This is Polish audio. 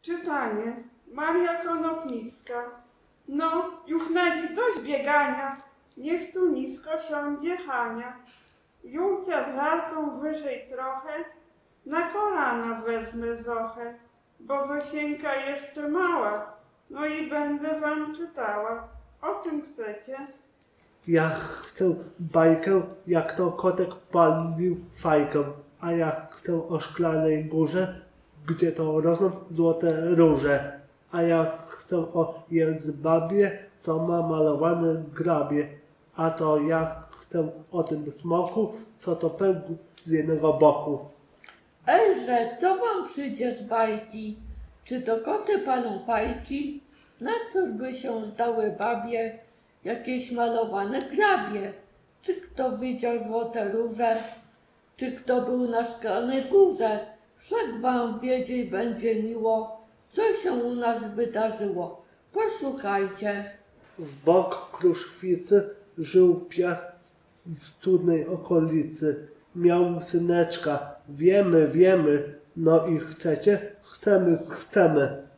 Czytanie. Maria Konopnicka. No, już na dziś dość biegania, niech tu nisko siądzie Hania. Julcia z Żarką wyżej trochę, na kolana wezmę Zochę, bo Zosieńka jeszcze mała, no i będę wam czytała. O czym chcecie? Ja chcę bajkę, jak to kotek palił fajkę, a ja chcę o szklanej górze, gdzie to rosną złote róże. A ja chcę o Jędzbabie, co ma malowane grabie. A to ja chcę o tym smoku, co to pękł z jednego boku. Ejże, co wam przyjdzie z bajki? Czy to koty palą fajki? Na cóż by się zdały babie jakieś malowane grabie? Czy kto widział złote róże? Czy kto był na szklanej górze? Wszak wam wiedzieć będzie miło, co się u nas wydarzyło. Posłuchajcie. W bok Kruszwicy żył piast w cudnej okolicy. Miał syneczka, wiemy, no i chcecie? Chcemy.